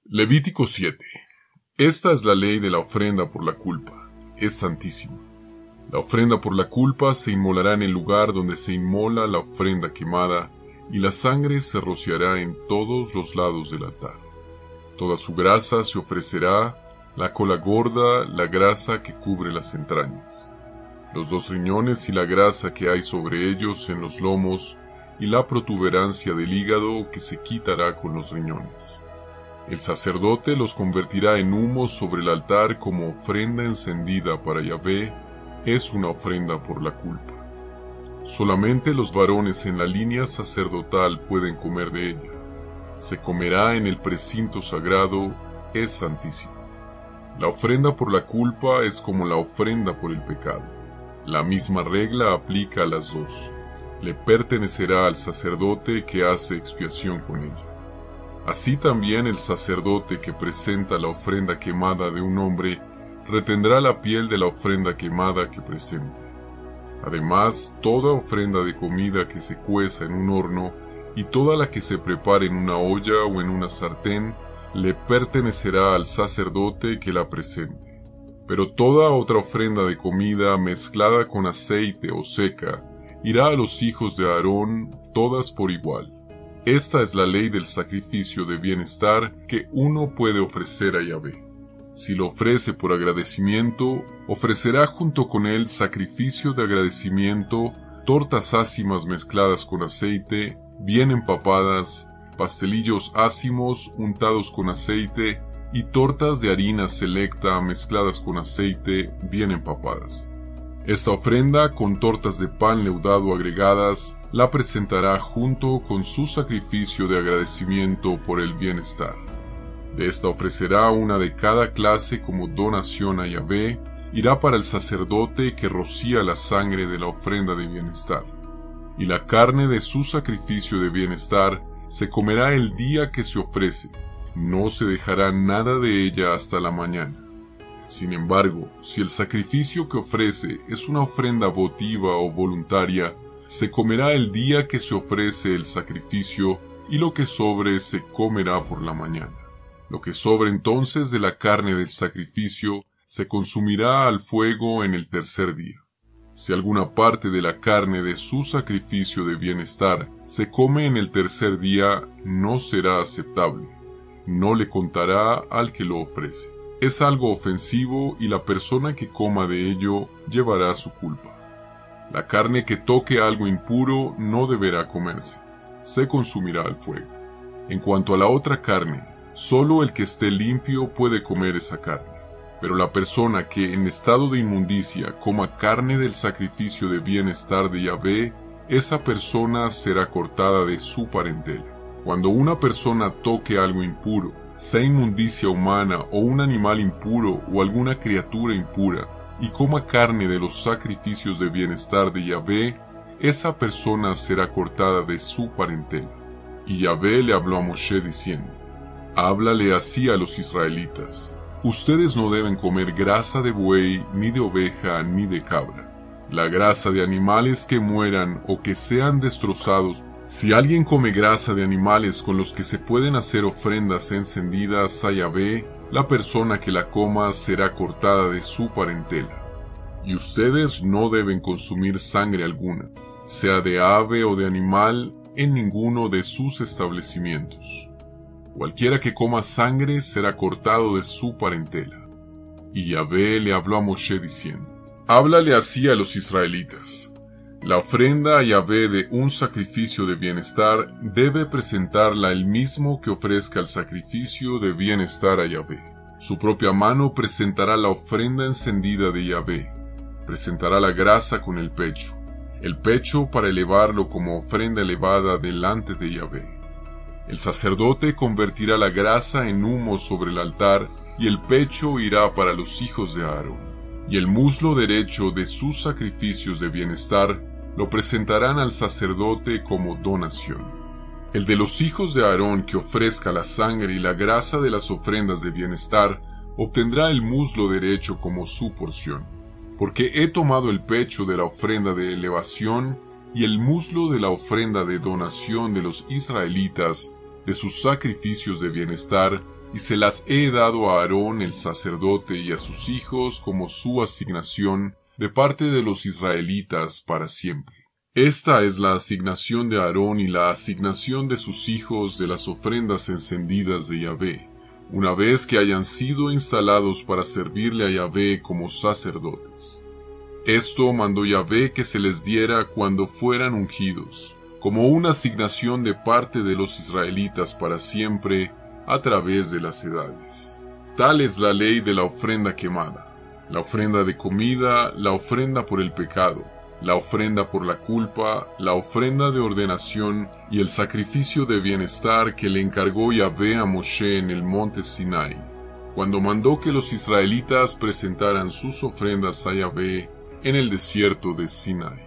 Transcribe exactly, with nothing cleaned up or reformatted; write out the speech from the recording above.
Levítico siete. Esta es la ley de la ofrenda por la culpa. Es santísima. La ofrenda por la culpa se inmolará en el lugar donde se inmola la ofrenda quemada, y la sangre se rociará en todos los lados del altar. Toda su grasa se ofrecerá, la cola gorda, la grasa que cubre las entrañas, los dos riñones y la grasa que hay sobre ellos en los lomos, y la protuberancia del hígado que se quitará con los riñones. El sacerdote los convertirá en humo sobre el altar como ofrenda encendida para Yahvé. Es una ofrenda por la culpa. Solamente los varones en la línea sacerdotal pueden comer de ella. Se comerá en el precinto sagrado, es santísimo. La ofrenda por la culpa es como la ofrenda por el pecado. La misma regla aplica a las dos. Le pertenecerá al sacerdote que hace expiación con ella. Así también el sacerdote que presenta la ofrenda quemada de un hombre retendrá la piel de la ofrenda quemada que presente. Además, toda ofrenda de comida que se cueza en un horno y toda la que se prepare en una olla o en una sartén le pertenecerá al sacerdote que la presente. Pero toda otra ofrenda de comida mezclada con aceite o seca irá a los hijos de Aarón, todas por igual. Esta es la ley del sacrificio de bienestar que uno puede ofrecer a Yahvé. Si lo ofrece por agradecimiento, ofrecerá junto con él sacrificio de agradecimiento, tortas ácimas mezcladas con aceite, bien empapadas, pastelillos ácimos untados con aceite y tortas de harina selecta mezcladas con aceite, bien empapadas. Esta ofrenda, con tortas de pan leudado agregadas, la presentará junto con su sacrificio de agradecimiento por el bienestar. De esta ofrecerá una de cada clase como donación a Yahvé, irá para el sacerdote que rocía la sangre de la ofrenda de bienestar. Y la carne de su sacrificio de bienestar se comerá el día que se ofrece, no se dejará nada de ella hasta la mañana. Sin embargo, si el sacrificio que ofrece es una ofrenda votiva o voluntaria, se comerá el día que se ofrece el sacrificio, y lo que sobre se comerá por la mañana. Lo que sobre entonces de la carne del sacrificio se consumirá al fuego en el tercer día. Si alguna parte de la carne de su sacrificio de bienestar se come en el tercer día, no será aceptable. No le contará al que lo ofrece. Es algo ofensivo y la persona que coma de ello llevará su culpa. La carne que toque algo impuro no deberá comerse. Se consumirá al fuego. En cuanto a la otra carne, solo el que esté limpio puede comer esa carne. Pero la persona que en estado de inmundicia coma carne del sacrificio de bienestar de Yahvé, esa persona será cortada de su parentela. Cuando una persona toque algo impuro, sea inmundicia humana o un animal impuro o alguna criatura impura, y coma carne de los sacrificios de bienestar de Yahvé, esa persona será cortada de su parentela. Y Yahvé le habló a Moshe diciendo: Háblale así a los israelitas: Ustedes no deben comer grasa de buey, ni de oveja, ni de cabra. La grasa de animales que mueran o que sean destrozados. Si alguien come grasa de animales con los que se pueden hacer ofrendas encendidas a Yahvé, la persona que la coma será cortada de su parentela. Y ustedes no deben consumir sangre alguna, sea de ave o de animal, en ninguno de sus establecimientos. Cualquiera que coma sangre será cortado de su parentela. Y Yahvé le habló a Moshe diciendo: Háblale así a los israelitas: La ofrenda a Yahvé de un sacrificio de bienestar debe presentarla el mismo que ofrezca el sacrificio de bienestar a Yahvé. Su propia mano presentará la ofrenda encendida de Yahvé. Presentará la grasa con el pecho, el pecho para elevarlo como ofrenda elevada delante de Yahvé. El sacerdote convertirá la grasa en humo sobre el altar, y el pecho irá para los hijos de Aarón. Y el muslo derecho de sus sacrificios de bienestar lo presentarán al sacerdote como donación. El de los hijos de Aarón que ofrezca la sangre y la grasa de las ofrendas de bienestar obtendrá el muslo derecho como su porción, porque he tomado el pecho de la ofrenda de elevación y el muslo de la ofrenda de donación de los israelitas, de sus sacrificios de bienestar, y se las he dado a Aarón el sacerdote y a sus hijos como su asignación de parte de los israelitas para siempre. Esta es la asignación de Aarón y la asignación de sus hijos de las ofrendas encendidas de Yahvé, una vez que hayan sido instalados para servirle a Yahvé como sacerdotes. Esto mandó Yahvé que se les diera cuando fueran ungidos, como una asignación de parte de los israelitas para siempre, a través de las edades. Tal es la ley de la ofrenda quemada, la ofrenda de comida, la ofrenda por el pecado, la ofrenda por la culpa, la ofrenda de ordenación y el sacrificio de bienestar que le encargó Yahvé a Moshe en el monte Sinai, cuando mandó que los israelitas presentaran sus ofrendas a Yahvé en el desierto de Sinai.